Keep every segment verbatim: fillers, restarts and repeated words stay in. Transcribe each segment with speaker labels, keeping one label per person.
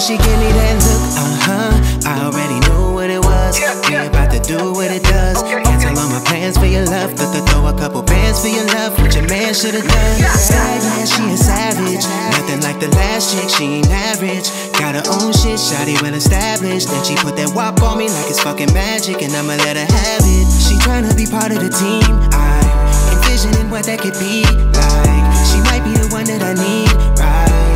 Speaker 1: she give me that look, uh-huh, I already knew what it was. We about to do what it does. Cancel all my plans for your love. Th -th Throw a couple bands for your love. What your man should've done. Stagnant, she a savage. Nothing like the last chick, she ain't average. Got her own shit, shawty well established. Then she put that wop on me like it's fucking magic, and I'ma let her have it. She tryna be part of the team. I'm envisioning what that could be like. She might be the one that I need, right?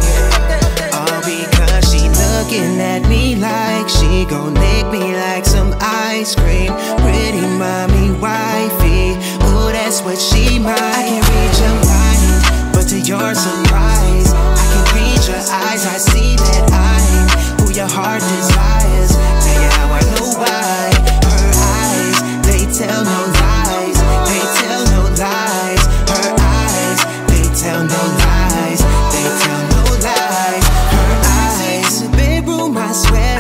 Speaker 1: All because she looking at me like she gon' lick me like some ice cream. Pretty mommy wifey, ooh, that's what she might. I can read your mind, but to your surprise, I can read your eyes. I see that I'm who your heart desires. Tell you how I know why. Her eyes, they tell no lies. They tell no lies. Her eyes, they tell no lies. They tell no lies. Her eyes, in the bedroom, I swear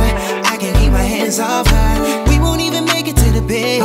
Speaker 1: I can keep my hands off her. We won't even make it to the bed,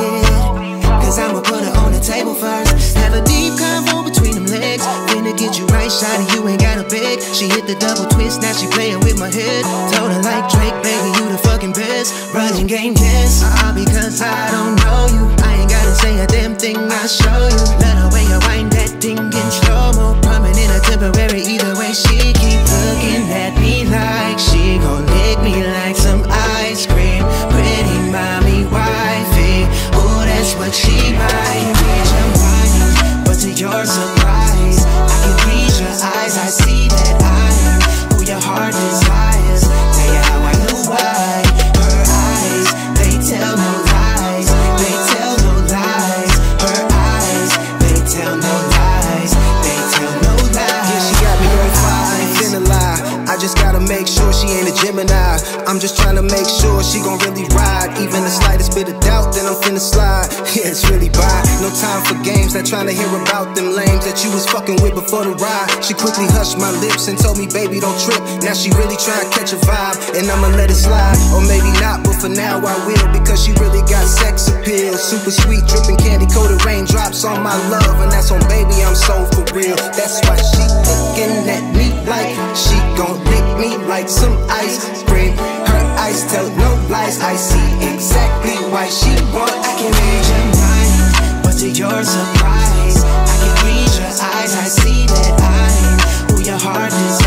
Speaker 1: cause I'ma put her on the table first. Have a deep convo between them legs. Finna get you right, shawty, you ain't gotta beg. She hit the double twist, now she playing with my head. Told her like Drake, baby, you the fucking best. Running game, yes, all because I don't know you. I ain't gotta say a damn thing, I'll show you. Let her way you wind that thing in slow-mo. Permanent or temporary, either way, she keep looking at me like she gon' lick me like some ice cream. Pretty mommy wifey, ooh, that's what she might. Read your mind, but to your surprise, I can read your eyes. I see that I'm who your heart desires. Tell you how I know why. Her eyes, they tell no lies. They tell no lies. Her eyes, they tell no lies. They tell no lies.
Speaker 2: Yeah, she got me on fire, I ain't finna lie. I just gotta make sure she ain't a Gemini. I'm just trying to make sure she gon' really ride. Even the slightest bit of doubt, then I'm finna slide. Yeah, it's really bye. No time for games, not trying to hear about them lames that you was fucking with before the ride. She quickly hushed my lips and told me, baby, don't trip. Now she really trying to catch a vibe, and I'ma let it slide. Or maybe not, but for now I will, because she really got sex appeal. Super sweet, dripping candy coated raindrops on my love, and that's on baby, I'm so for real. That's why she looking at me like she gon' lick me like some ice cream. Her eyes tell no lies. I see exactly why she want.
Speaker 1: I can read your mind, but to your surprise, I can read your eyes. I see that I'm who your heart is.